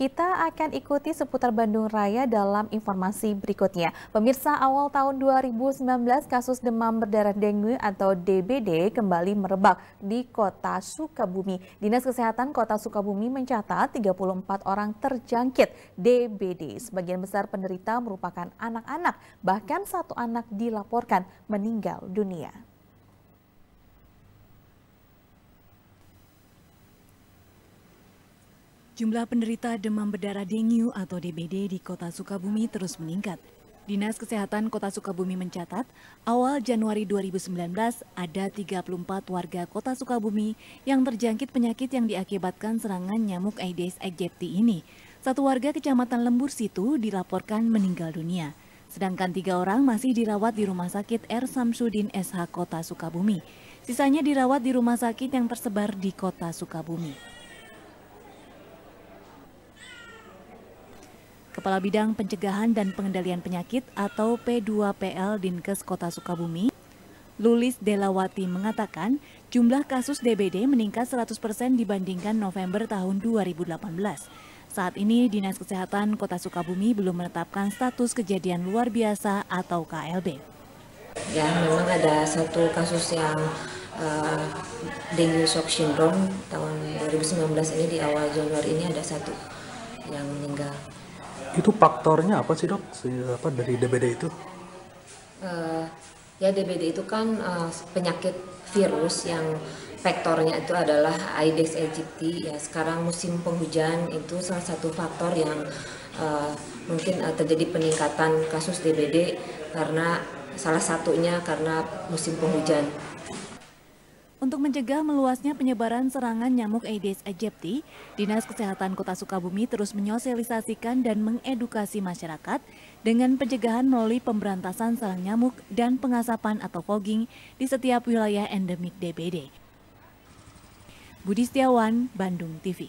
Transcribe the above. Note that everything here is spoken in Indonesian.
Kita akan ikuti seputar Bandung Raya dalam informasi berikutnya. Pemirsa, awal tahun 2019 kasus demam berdarah dengue atau DBD kembali merebak di Kota Sukabumi. Dinas Kesehatan Kota Sukabumi mencatat 34 orang terjangkit DBD. Sebagian besar penderita merupakan anak-anak, bahkan satu anak dilaporkan meninggal dunia. Jumlah penderita demam berdarah dengue atau DBD di Kota Sukabumi terus meningkat. Dinas Kesehatan Kota Sukabumi mencatat, awal Januari 2019 ada 34 warga Kota Sukabumi yang terjangkit penyakit yang diakibatkan serangan nyamuk Aedes aegypti ini. Satu warga Kecamatan Lembur Situ dilaporkan meninggal dunia. Sedangkan 3 orang masih dirawat di Rumah Sakit R. Samsudin SH Kota Sukabumi. Sisanya dirawat di rumah sakit yang tersebar di Kota Sukabumi. Kepala Bidang Pencegahan dan Pengendalian Penyakit atau P2PL Dinkes Kota Sukabumi, Lulis Delawati mengatakan jumlah kasus DBD meningkat 100% dibandingkan November tahun 2018. Saat ini Dinas Kesehatan Kota Sukabumi belum menetapkan status kejadian luar biasa atau KLB. Ya, memang ada satu kasus yang dengue shock syndrome tahun 2019 ini, di awal Januari ini ada satu yang meninggal. Itu faktornya apa sih, Dok? Dari DBD itu? Ya, DBD itu kan penyakit virus yang faktornya itu adalah Aedes aegypti. Ya, sekarang musim penghujan itu salah satu faktor yang mungkin terjadi peningkatan kasus DBD, karena salah satunya karena musim penghujan. Untuk mencegah meluasnya penyebaran serangan nyamuk Aedes aegypti, Dinas Kesehatan Kota Sukabumi terus menyosialisasikan dan mengedukasi masyarakat dengan pencegahan melalui pemberantasan sarang nyamuk dan pengasapan atau fogging di setiap wilayah endemik DBD. Budi Setiawan, Bandung TV.